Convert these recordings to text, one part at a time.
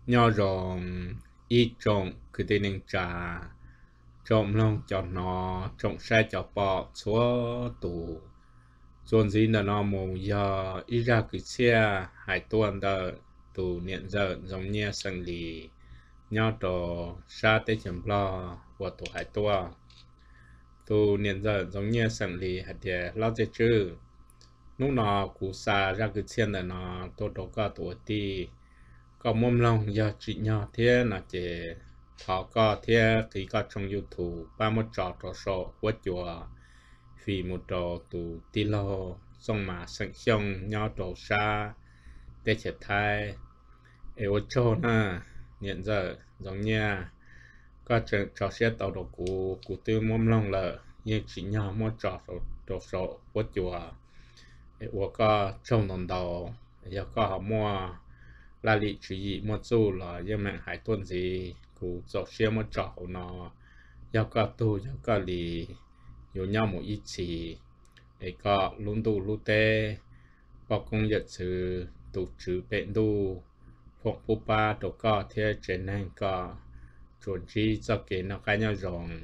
nhỏ rồng ít trộn cứ tên nên trà trộn lòng cho nó trộn xe cho bọ chúa tù dồn gì là nó mù giờ ít ra cứ xe hai tuần đờ tù niệm giờ giống như sân lì nhỏ trò xa tế chấm lo của tù hai tuần tù niệm giờ giống như sân lì hạt địa lo chế chứ lúc nó cú xa ra cứ xe là nó tôi đâu có tuổi ti có mồm lòng giờ chị nhỏ thế là chị họ có thế thì có trong YouTube ba một trò số của chùa vì một trò tụ tì lô xong mà sẵn xong nhỏ trò xa để chết thay ở chỗ na hiện giờ giống như có trò xe tàu đồ của tư mồm lòng là như chị nhỏ một trò số của chùa ở có trong đồng đầu giờ có họ mua là lý chủ ý một số là do mạng hải tuần gì cụ dọc xe một trọ nó do có tu do có lý有nhau một ít chỉ để có luôn tu luôn tê có công việc sự tu trừ bệnh tu phục vụ ba đồ có theo trên này có chuẩn chỉ cho cái nó cái nhau rộng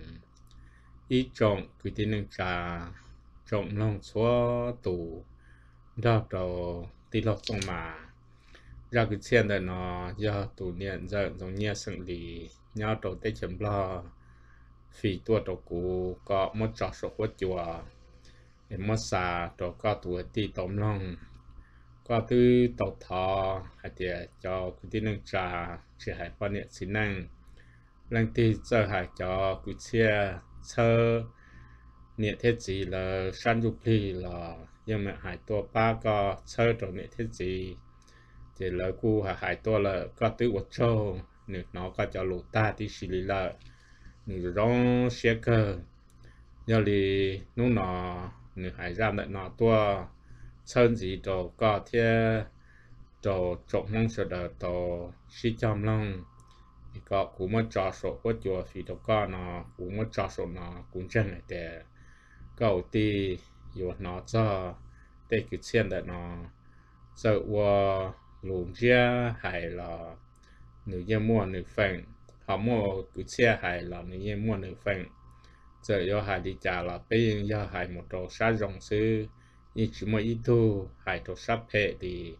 ít trọng cứ tin năng trà trọng lòng xóa tù đó đồ tí lọc xong mà ra cái chuyện đó nó do tụ niệm giờ giống như xử lý nhau đầu tết chấm lo vì tua đầu cũ có một trò số của chùa em mất xa đầu có tuổi ti tóm lòng có từ tàu thọ hay để cho cái tin năng trà chỉ hay quan niệm xin năng lần ti giờ hay cho cái xe sơ niệm thế gì là san dục ly là nhưng mà hai tua ba có sơ trong niệm thế gì thì lời cu hải to là có tứ vật châu nếu nó có cho lũ ta thì xử lý là nếu rong xe cơ giờ thì nó nếu hải ra lại nó tua sơn gì đồ có thế đồ trộn mong sợ đồ đồ xí chăm long thì có cũng mất trò số của chùa thì đồ có nó cũng mất trò số nó cũng chân này để cầu ti dù nó cho để cái chuyện đó nó sợ qua lùn chia hay là nữ nhân mua nữ phần họ mua cứ chia hay là nữ nhân mua nữ phần giờ do hai đi trả là bây giờ hai một đồ sát rong sư như chỉ một ít thu hai đồ sát hệ thì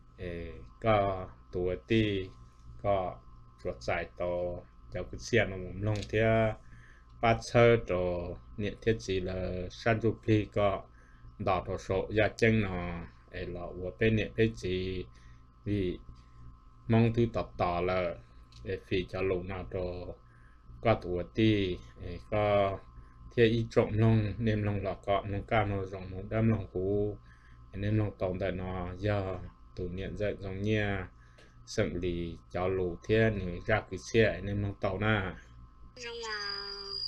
có tuổi ti có chuột giải tổ cho cứ chia nó một lông thế bắt sơ đồ nhiệt thiết gì là san du phi có đỏ đồ số gia chân nó là của bên nhiệt thiết gì vì mong thứ tập tỏ là để phi cho lùng nào đồ có tuổi ti có thế ý trộm long nên long là có long cao nó rộng nó đâm long cú nên long tổng tại nó giờ tụ niệm dậy giống như sừng lì cho lù thế này ra cái xe nên long tàu na nhưng mà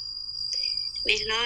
mẹ nó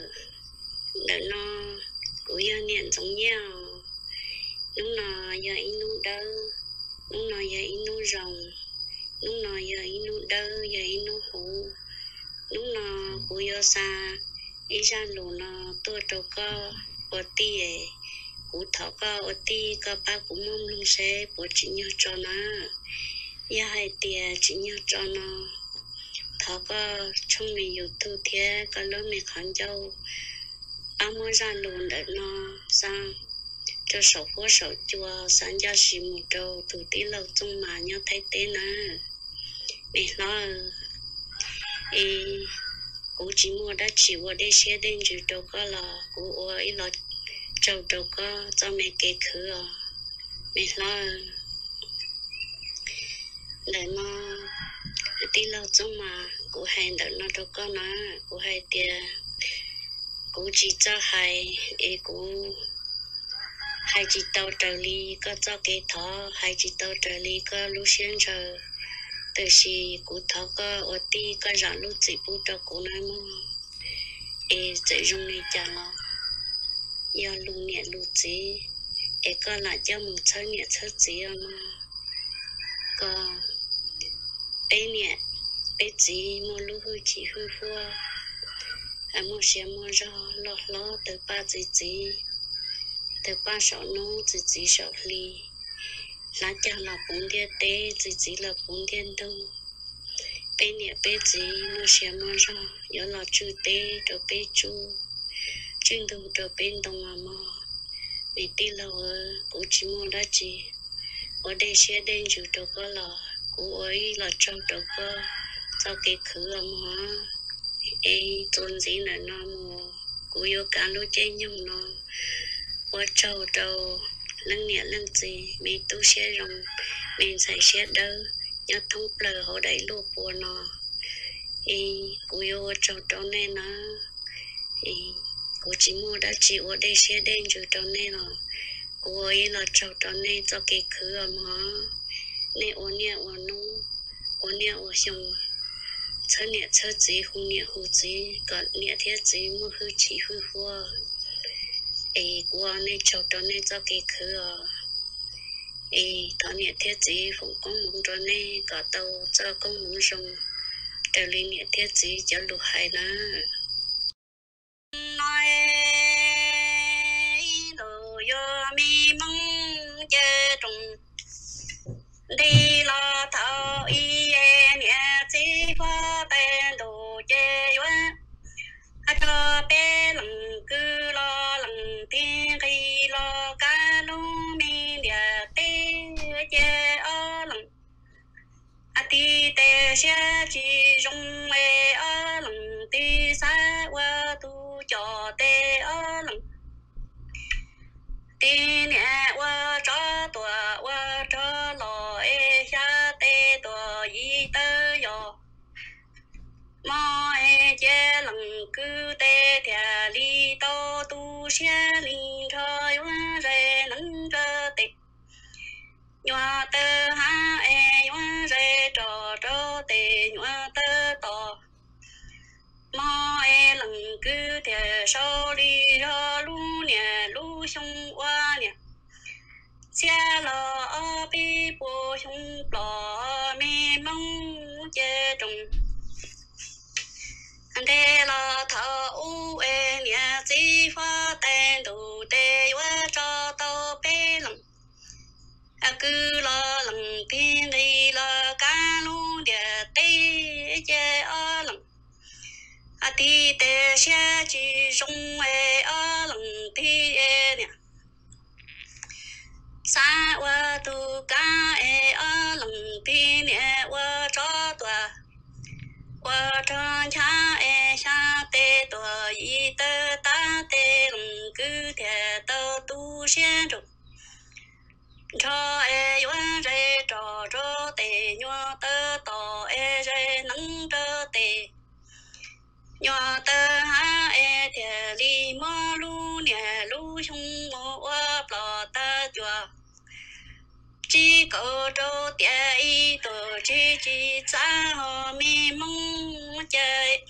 đợt nó cũng giờ niệm giống như lúc nào giờ in lúc đâu lúc nào giờ in lúc rồng lúc nào giờ in lúc đâu giờ in lúc hủ lúc nào cũng giờ xa ý ra lù nó tôi đâu có ở ti ấy cũng thọ có ở ti có ba cũng mong luôn sẽ bố chỉ nhớ cho nó giờ hai tia chỉ nhớ cho nó thọ có trong mình YouTube thế có lúc mình khán dâu ba mua ra lùn để nó sang cho sổ của sổ chùa sáng ra xì một đầu từ tí lâu trong mà nhau thấy tên à mẹ nó cũng chỉ mua đã chỉ mua để xe đến chứ đâu có là cũng ở ý là châu đâu có cho mẹ kể khứ à mẹ nó để nó tí lâu trong mà cũng hay đợi nó đâu có nó cũng hay tiền cũng chỉ cho hay cũng hai chị tàu trợ lý có cho cái thọ hai chị tàu trợ lý có lúc xuyên giờ từ khi cụ thọ có ở ti có rõ lúc chị bút cho cụ nói mà chị dùng này chả lo giờ lúc nhẹ lúc chị có lại cho một số nhẹ số chị mà có bé nhẹ bé chị mua lúc hư chị hư vua mua xe mua rau lo từ ba chị từ ba sáu nô từ chỉ sáu ly lá cha là bốn địa tê chỉ là bốn địa đâu bên nhà bên gì nó sẽ mà ra nhớ là chú tê rồi bên chú chuyên đầu rồi bên đông mà mình đi là cũng chỉ muốn đã chỉ ở đây sẽ đến chú đâu có là cũng ấy là trong đâu có sau cái khử mà ấy tôn gì là nó mà cũng yêu cả lúc chơi nhung nó ở châu đâu lăng nhẹ lăng gì mình tu sẽ rong mình sẽ đỡ nhớ thông bờ họ đẩy lúa của nó cũng yêu châu đâu này nó cũng chỉ mua đã chỉ ở đây sẽ đến chú đâu này là cũng ấy là châu đâu này cho cái khử mà này ở nhà ở nông ở nhà ở xong车年车子后年后子个年天子么好起好火，我那找到那早给去啊，到年天子风光梦着那个都早公梦上，到里年天子就落海啦。路有迷蒙接中。đi lo thao y nhẹ chỉ qua bên đồ chơi quá cho bé lần cứ lo lần tiên khi lo cá lú mi địa tê chơi ở lần ti tê sẽ chỉ dùng mê ở lần ti xa qua tu cho tê ở lần ti nhẹ qua cho tua qua cho lo tê tua y tơ yo mò chế lần cứ tê thà li tô tu xe linh trời hoa rê nắng cơ tịch nhòa tơ ha nhòa rê trò tê nhòa tơ tò mò lần cứ thà sau li cho lu nè lu sông qua nè xe lò ở bi bùa sông lò mê mong chế trùng anh thế là thọ u nhà chỉ pha tên đủ tê quá cho tao bé lắm cứ lo lần tiên đi lo cá lu địa tê chế ở lắm ti tê xe chỉ dùng ở lần ti nè sa wa tu ca ở lần ti nè wa cho tòa wa cho cha sa tê tòa y tơ ta tê lần cứ thề tơ tu xe rồi cho wa rê trò tê nhua tơ tò rê nắng trơ tê nhua tơ ha thề li mò lu nè lu chung mò wa plò ta chua chỉ có trâu tia y tổ chỉ cha họ mi mong chơi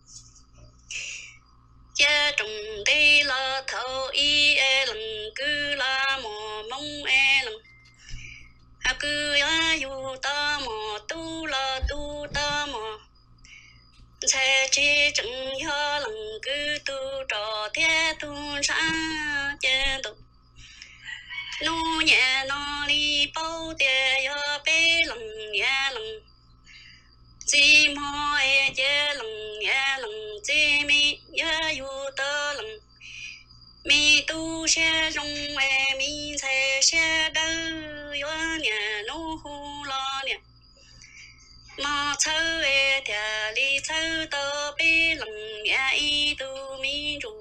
chơi trồng đi là thâu y lần cứ là mò mong lần cứ yêu ta mò tu là tu ta mò sẽ chỉ chẳng cho lần cứ tu trò thế tu sa chơi tục nu nhẹ nó đi bao tiền yo bé lần nhẹ lần chỉ mò chế lần nhẹ lần chỉ mi nhớ yêu tơ lần mi tu sẽ rong mi sẽ đỡ yo nhẹ nu hu lo nhẹ mà thơ thì đi thơ tơ bé lần nhẹ y tu mi ru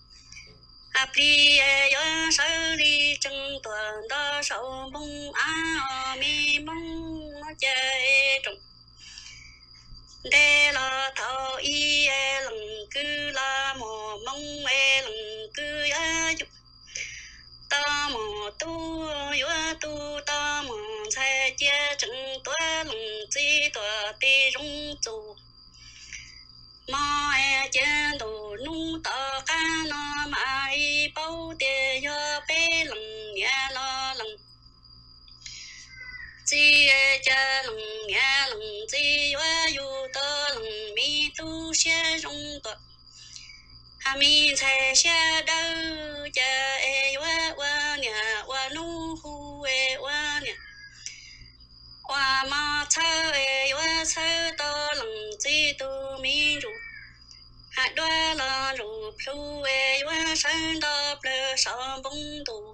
đi yo sơ đi chân toàn đó sầu mong mi mong chơi trồng đây là thọ y lần cứ là mò mong lần cứ giúp ta mò tu yo tu ta mò sai chia chân toa lần chi toa ti rung chu mò trên đồ nung tờ cá nó mãi bao tiền cho bé lần nhà lo lần chi cha lần nhà lần chi quá yêu tơ lần mi tu xe rong tờ mi xe đỡ cha quá nhà quá nu hu quá nhà qua mà thơ và thơ to lòng chỉ tu mi ru hạt đoa là ru plu và sơn đáp lơ sòng bông tu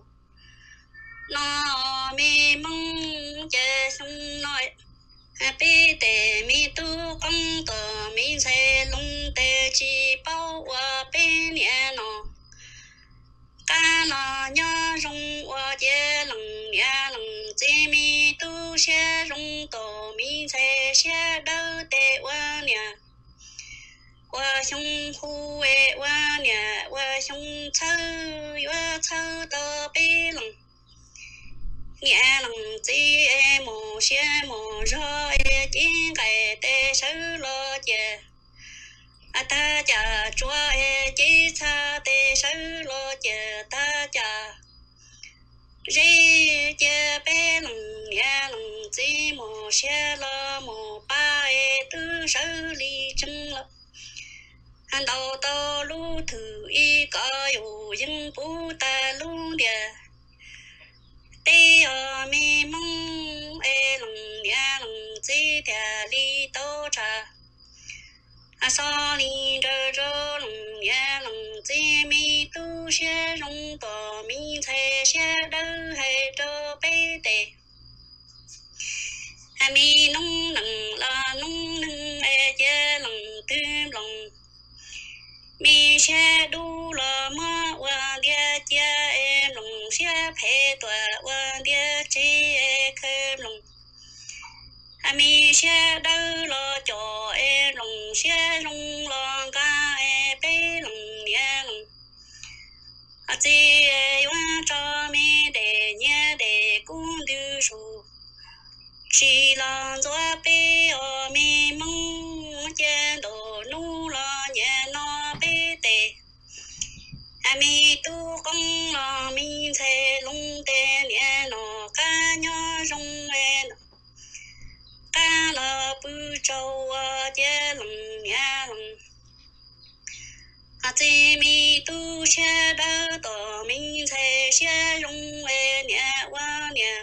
nó mi mong che sung nói bi tê mi tu công tờ mi sẽ lung tê chi bao và bên nhà nó ca nó nhớ rung và chế lằng nhà lằng chế mi tu sẽ rung tờ mi sẽ đỡ tê và nhà và sông khu và nhà và sông thơ tờ bi lằng nhà lằng chỉ mồ xe mồ rồi chỉ cái tê sứ lo chè ta chả chúa chỉ xa tê sứ lo chè ta chả rê chè bé lằng nhà lằng chỉ mồ xe lo mồ ba tư sứ ly chân lo anh đầu to lu thử y cóอยู่dân bố ta lu địa tê mi mong lằng nhà lằng chỉ thà li tô trà so li rơ rơ lằng nhà lằng chỉ mi tu sẽ rong tò mi sẽ đỡ hay cho bé tê mi nông nằng là nông nâng chế lằng tư lằng mi sẽ đu là mơ và địa chia em lòng sẽ phê tòa và địa chi khơi lòng mi sẽ đỡ lo cho em lòng sẽ rung lo ca bé lòng nhà lòng chỉ và cho mi để nhớ để cũng đưa số chỉ là do bé mi mong trên đồ nu lo nhà nó bé tê mi tu công lo mi thế lung tê nhà nó ca nhớ rong ca là bự châu chế lòng nhà lòng chỉ mi tu sẽ đỡ tỏ mi thế sẽ rong nhà qua nhà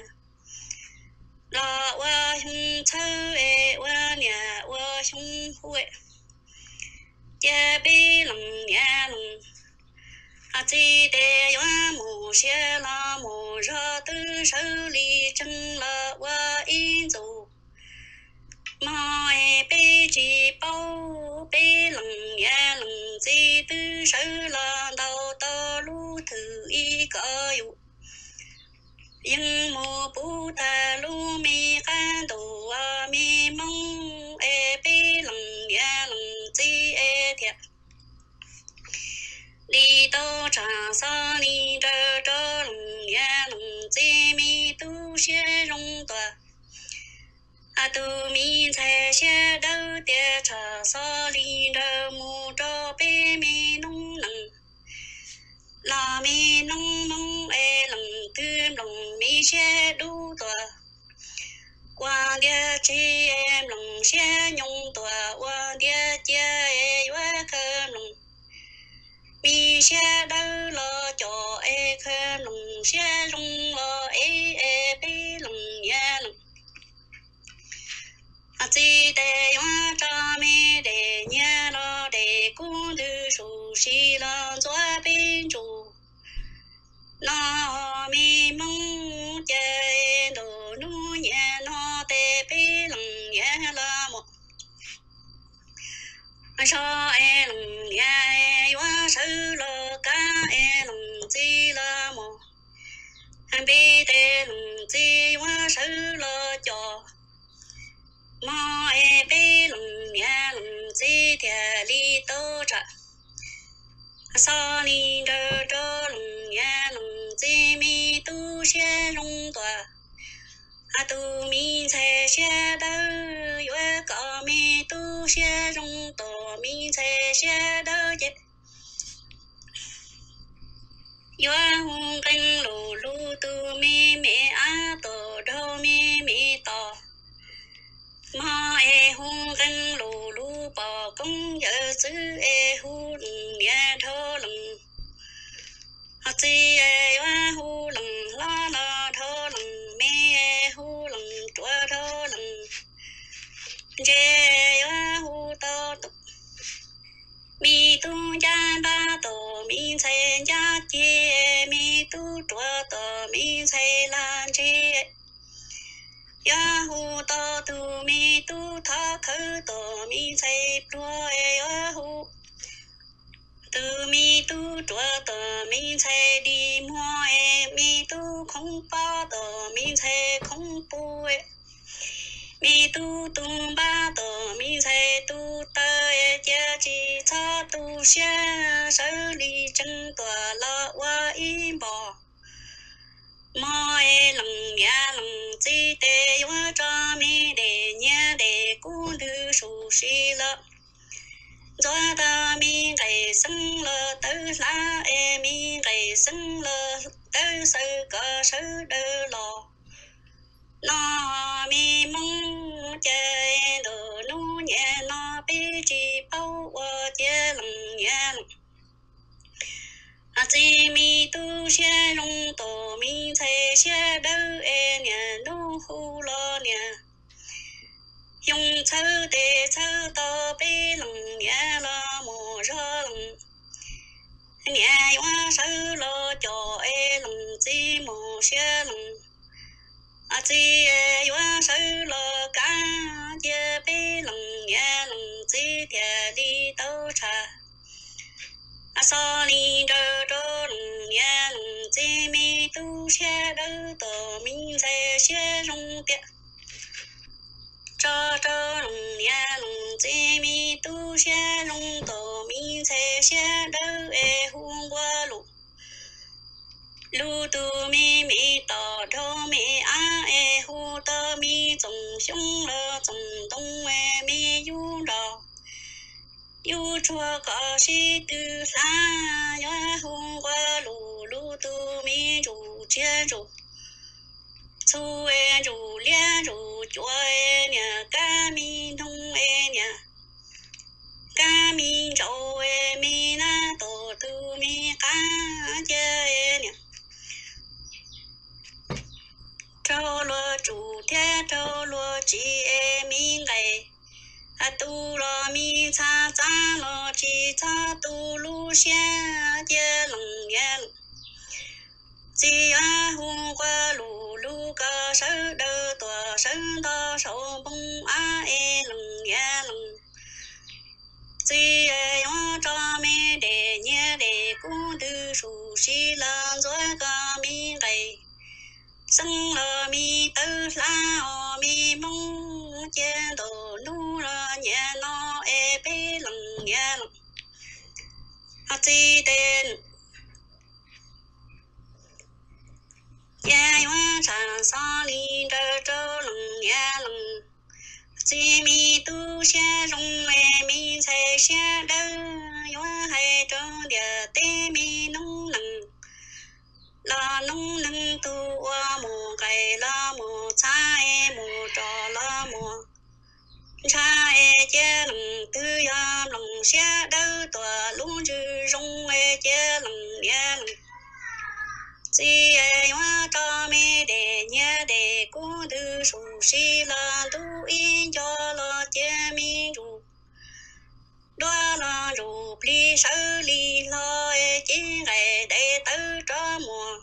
là qua hung thơ qua nhà qua hung huệ chế bi lòng nhà lòng chỉ để qua mù xe là mù ra tư sơ ly chân là qua in dù mà bê chỉ bao bê lòng nhà lòng chỉ tư sơ là đầu tơ lu thử y cóอยู่nhưng mù bù ta lu mi can đồ mi mong bê lòng nhà lòng chỉ thiệt đi đâu trả sa đi đỡ đỡ lòng nhà lòng chỉ mi tu sẽ rong tòa tu mi sẽ đỡ địa trả sa đi đỡ mu cho bé mi nông nằng là mi nông nông lòng tư lòng mi sẽ đu tòa qua địa chi em lòng sẽ nhung tòa qua địa chia qua cơm lòng mi sẽ đỡ lo cho khơi lòng sẽ rung lo bé lòng nhà lòng chỉ để hoa cho mi để nhà lo để cũng đưa số xí lo cho bên chủ nó mi mong chơi đồ nu nhà nó để bé lòng nhà lo một cho lòng nhà hoa sư lo cá lòng chỉ lo một anh biết lòng chỉ hoa sư lo cho mà bé lòng nhà lòng chỉ thề li tô trà so li đỡ đỡ lòng nhà lòng chỉ mi tu sẽ rung tòa tu mi sẽ đỡ và có mi tu sẽ rung tòa mi sẽ đỡ chết và hung canh lù lù tu mi mẹ á tổ đô mi tò mà hung canh lù lù bỏ công giờ xứ hu nhà thơ lòng chỉ và hu lòng la la thơ lòng mẹ hu lòng chúa thơ chế hu tơ tục mi tu cha ba tổ mi xây cha chế mi tu chùa tổ mi xây lan chế hu tơ tu mi tu tha khứ tổ mi xây chùa hu từ mi tu chùa tổ mi xây đi mua mi tu không bao tổ mi xây không bu mi tu tung ba tổ mi xây tu tơ chia chi cha tu xia sở li chân tòa la wa im bò mò lòng ya lòng chi tê wa cho mi để nhà để cu đưa su si la do ta mi ngày sinh lơ tư la mi ngày sinh lơ tư sư cơ sư đơ lò nó mi mong chơi đồ nu nhẹ nó bi chi bao qua chơi lòng nhẹ chỉ mi tu xe rong tổ mi thấy xe đỡ nhẹ nu hu lo nhẹ dùng chữ để chữ to bi lòng nhẹ là mồ ra lòng nhẹ quá sư lo cho lòng chỉ mồ xe lòng chỉ quá sư lo cả chế bi lòng nhẹ lòng chỉ thiệt đi đâu cha so li đơ đô lòng nhẹ lòng chỉ mi tu xe đỡ tổ mi thấy xe rong tiệt cho lòng nhẹ lòng chỉ mi tu xe rong tổ mi thấy xe đỡ huống qua lục lu tu mi tỏ đô mi hu tơ mi trồng xuống lơ trồng đông mi yu đỏ yu chua có si tư sa huống qua lu lu tu mi ru chia ru chu ru lia ru chua nhà ca mi nông nhà ca mi trâu mi na tổ tu mi ca chơi nhà trâu lúa chủ thế trâu lúa chỉ mi ngày tu lo mi cha cha lo chỉ cha tu lu xia chơi lòng nhẹ chỉ hôm qua lu lu ca sơ đơ tòa sơ đo sầu bông lòng nhẹ lòng chỉ cho mi để nhẹ để cũng đưa su si lan rồi ca mi ngày sinh lo mi tư la mi mong trên đồ nu la nhẹ nó bê lòng nhẹ lòng chỉ tên ya hoa trà sa li đơ trâu lòng nhẹ lòng chỉ mi tu xe rong mi xe xe đơ hoa hay trâu địa tê mi nông nằng la nông nâng tu wa mồ cây la mồ cha mồ trò la mồ cha che lòng tư ya lòng xe đơ tòa lũ chư rong che lòng nhẹ lòng chỉ hoa cho mi để nhẹ để cố tư su si la tu yên cho lo che mi ru đó là ru pli sơ li lo chỉ ngày để tư cho mùa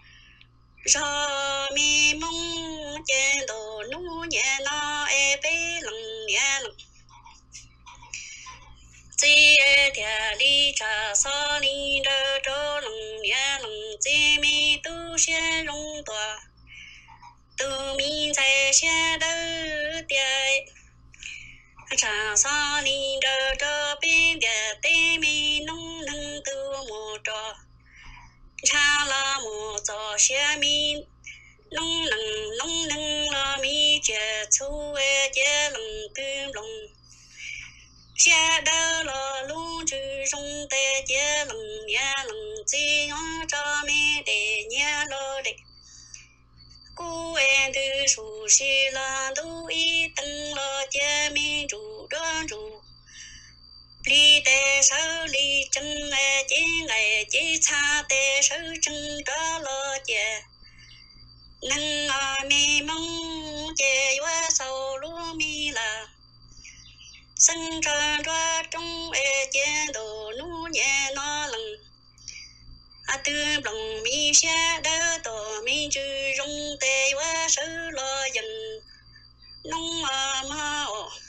cho mi mong trên đồ nu nhẹ nó bê lòng nhẹ lòng chỉ thiệt đi trà sa li đơ trâu lòng nhẹ lòng chỉ mi tu xe rong tòa tu mi chạy xe đơ tiệt trà sa li đơ trâu bên địa tê mi nông nâng tu mồ trò cha la mồ trò xe mi nông nâng la mi che chu che lòng tư lòng xe đơ lo lu chư rong tê che lòng ya lòng chi ngó cho mi để nhà lo để cô tư su si la tu y tăng lo che mi ru đoan ru li tê sơ li chân chế ngày chế cha tê sơ chân đó lo che nâng mi mong che wa sau lu mi là sân ra ra trong e che đồ nu nhẹ nó lằng à tư lòng mi xe đỡ tổ mi chư rong tê quá sứ lo dần nông mà ô